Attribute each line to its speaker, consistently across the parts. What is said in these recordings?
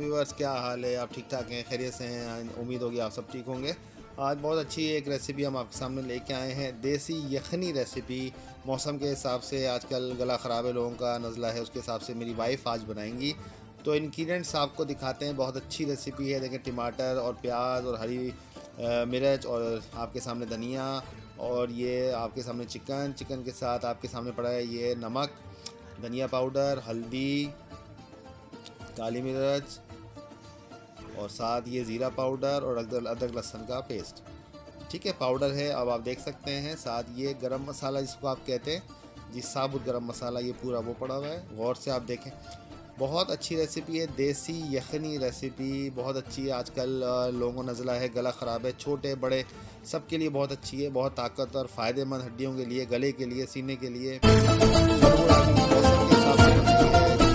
Speaker 1: Viewers, क्या हाल है? आप ठीक ठाक हैं, खैरियत से हैं? उम्मीद होगी आप सब ठीक होंगे। आज बहुत अच्छी एक रेसिपी हम आपके सामने लेके आए हैं, देसी यखनी रेसिपी। मौसम के हिसाब से आजकल गला ख़राब है, लोगों का नज़ला है, उसके हिसाब से मेरी वाइफ आज बनाएंगी। तो इंग्रेडिएंट्स आपको दिखाते हैं। बहुत अच्छी रेसिपी है। देखें, टमाटर और प्याज और हरी मिर्च और आपके सामने धनिया, और ये आपके सामने चिकन के साथ आपके सामने पड़ा है ये नमक, धनिया पाउडर, हल्दी, काली मिर्च और साथ ये ज़ीरा पाउडर और अदरक लहसुन का पेस्ट। ठीक है, पाउडर है। अब आप देख सकते हैं साथ ये गरम मसाला जिसको आप कहते हैं जी, साबुत गरम मसाला, ये पूरा वो पड़ा हुआ है। गौर से आप देखें, बहुत अच्छी रेसिपी है, देसी यखनी रेसिपी बहुत अच्छी है। आजकल लोगों को नज़ला है, गला ख़राब है, छोटे बड़े सबके लिए बहुत अच्छी है। बहुत ताकत और फ़ायदेमंद, हड्डियों के लिए, गले के लिए, सीने के लिए। ज़रूर आप मौसम के हिसाब से बनाइए।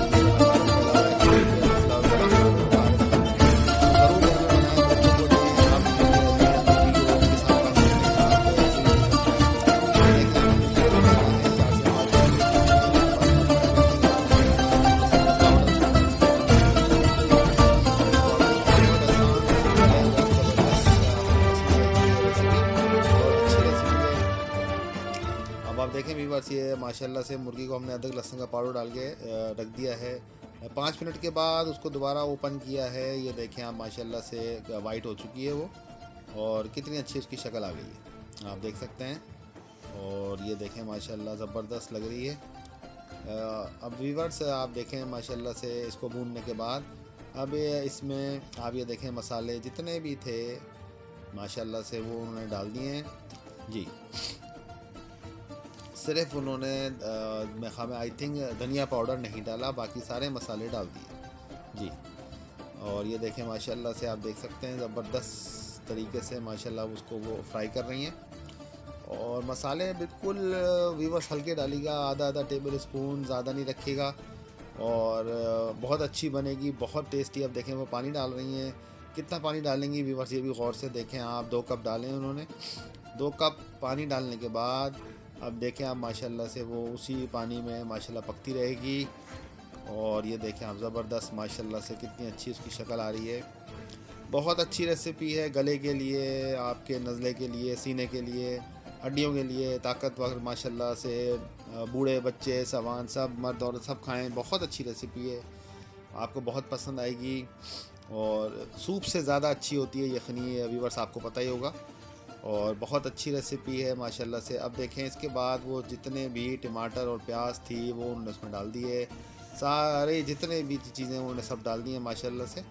Speaker 1: अब आप देखें व्यूअर्स, ये माशाल्लाह से मुर्गी को हमने अदरक लहसुन का पाउडर डाल के रख दिया है। 5 मिनट के बाद उसको दोबारा ओपन किया है। ये देखें आप, माशाल्लाह से वाइट हो चुकी है वो, और कितनी अच्छी उसकी शक्ल आ गई है, आप देख सकते हैं। और ये देखें माशाल्लाह ज़बरदस्त लग रही है। अब व्यूअर्स आप देखें माशाल्लाह से इसको भूनने के बाद अब इसमें आप ये देखें मसाले जितने भी थे माशाल्लाह से वो उन्होंने डाल दिए हैं जी। सिर्फ उन्होंने आई थिंक धनिया पाउडर नहीं डाला, बाकी सारे मसाले डाल दिए जी। और ये देखें माशाल्लाह से आप देख सकते हैं ज़बरदस्त तरीके से माशाल्लाह उसको वो फ्राई कर रही हैं। और मसाले बिल्कुल व्यूअर्स हल्के डालिएगा, आधा टेबल स्पून, ज़्यादा नहीं रखिएगा, और बहुत अच्छी बनेगी, बहुत टेस्टी। अब देखें वो पानी डाल रही हैं, कितना पानी डालेंगी व्यूअर्स ये भी गौर से देखें आप। 2 कप डालें उन्होंने। 2 कप पानी डालने के बाद अब देखें आप माशाल्लाह से वो उसी पानी में माशाल्लाह पकती रहेगी। और ये देखें आप ज़बरदस्त माशाल्लाह से कितनी अच्छी उसकी शक्ल आ रही है। बहुत अच्छी रेसिपी है, गले के लिए, आपके नज़ले के लिए, सीने के लिए, हड्डियों के लिए, ताकतवर माशाल्लाह से। बूढ़े बच्चे सवान सब, मर्द औरत सब खाएं। बहुत अच्छी रेसिपी है, आपको बहुत पसंद आएगी। और सूप से ज़्यादा अच्छी होती है यखनी, व्यूअर्स आपको पता ही होगा। और बहुत अच्छी रेसिपी है माशाल्लाह से। अब देखें इसके बाद वो जितने भी टमाटर और प्याज थी वो उन्होंने उसमें डाल दिए, सारे जितने भी चीज़ें उन्होंने सब डाल दी हैं माशाल्लाह से।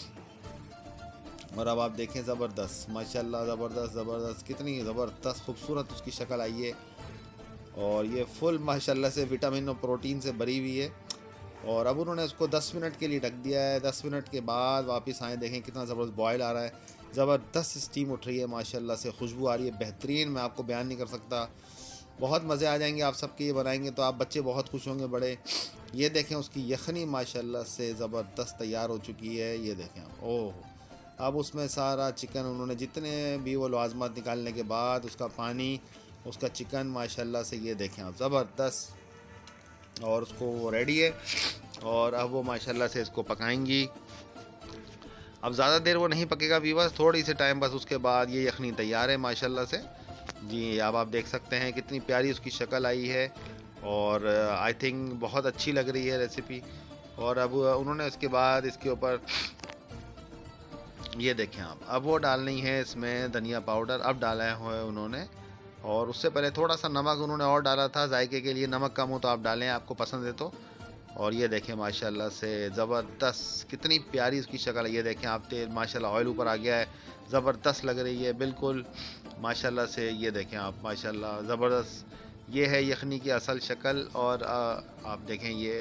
Speaker 1: और अब आप देखें ज़बरदस्त माशाल्लाह, ज़बरदस्त कितनी ज़बरदस्त खूबसूरत उसकी शक्ल आई है। और ये फुल माशाल्लाह से विटामिन और प्रोटीन से भरी हुई है। और अब उन्होंने उसको 10 मिनट के लिए ढक दिया है। 10 मिनट के बाद वापस आए, देखें कितना ज़बरदस्त बॉयल आ रहा है, ज़बरदस्त स्टीम उठ रही है माशाल्लाह से, खुशबू आ रही है बेहतरीन, मैं आपको बयान नहीं कर सकता। बहुत मज़े आ जाएंगे आप सबके, ये बनाएंगे तो आप बच्चे बहुत खुश होंगे, बड़े। ये देखें उसकी यखनी माशाल्लाह से ज़बरदस्त तैयार हो चुकी है। ये देखें आप, ओह। अब उसमें सारा चिकन उन्होंने जितने भी वो लाजमत निकालने के बाद उसका पानी, उसका चिकन माशाल्लाह से, ये देखें आप ज़बरदस्त। और उसको वो रेडी है। और अब वो माशाल्लाह से इसको पकाएंगी। अब ज़्यादा देर वो नहीं पकेगा व्यूअर्स, थोड़ी सी टाइम बस, उसके बाद ये यखनी तैयार है माशाल्लाह से जी। अब आप देख सकते हैं कितनी प्यारी उसकी शक्ल आई है। और आई थिंक बहुत अच्छी लग रही है रेसिपी। और अब उन्होंने उसके बाद इसके ऊपर ये देखें आप, अब वो डालनी है इसमें धनिया पाउडर, अब डाला है उन्होंने। और उससे पहले थोड़ा सा नमक उन्होंने और डाला था जायके के लिए, नमक कम हो तो आप डालें, आपको पसंद है तो। और ये देखें माशाल्लाह से ज़बरदस्त कितनी प्यारी उसकी शक्ल है। ये देखें आप, तेल माशाल्लाह ऑयल ऊपर आ गया है, ज़बरदस्त लग रही है बिल्कुल माशाल्लाह से। ये देखें आप माशाल्लाह ज़बरदस्त, ये है यखनी की असल शक्ल। और आप देखें ये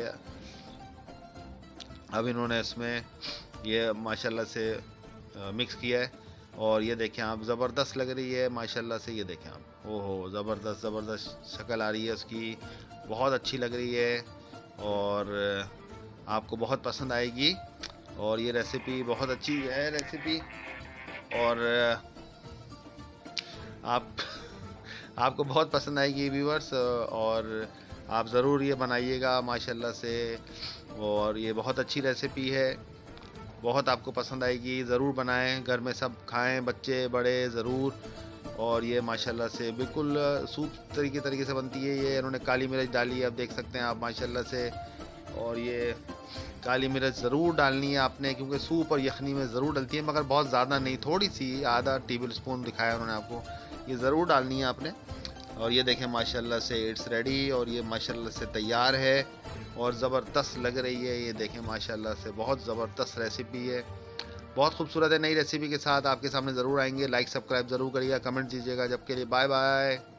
Speaker 1: अब इन्होंने इसमें ये माशाल्लाह से मिक्स किया है। और ये देखें आप ज़बरदस्त लग रही है माशाल्लाह से। ये देखें आप, ओहो ज़बरदस्त शक्ल आ रही है उसकी, बहुत अच्छी लग रही है। और आपको बहुत पसंद आएगी। और ये रेसिपी बहुत अच्छी है रेसिपी। और आपको बहुत पसंद आएगी व्यूअर्स। और आप ज़रूर ये बनाइएगा माशाल्लाह से। और ये बहुत अच्छी रेसिपी है, बहुत आपको पसंद आएगी। ज़रूर बनाएं, घर में सब खाएं, बच्चे बड़े ज़रूर। और ये माशाल्लाह से बिल्कुल सूप तरीके से बनती है। ये इन्होंने काली मिर्च डाली है, अब देख सकते हैं आप माशाल्लाह से। और ये काली मिर्च ज़रूर डालनी है आपने, क्योंकि सूप और यखनी में ज़रूर डलती है, मगर बहुत ज़्यादा नहीं, थोड़ी सी, आधा टेबल स्पून दिखाया उन्होंने आपको, ये ज़रूर डालनी है आपने। और ये देखें माशाल्लाह से इट्स रेडी, और ये माशाल्लाह से तैयार है और ज़बरदस्त लग रही है। ये देखें माशाल्लाह से बहुत ज़बरदस्त रेसिपी है, बहुत खूबसूरत है। नई रेसिपी के साथ आपके सामने ज़रूर आएंगे। लाइक सब्सक्राइब ज़रूर करिएगा, कमेंट दीजिएगा। जब के लिए बाय बाय।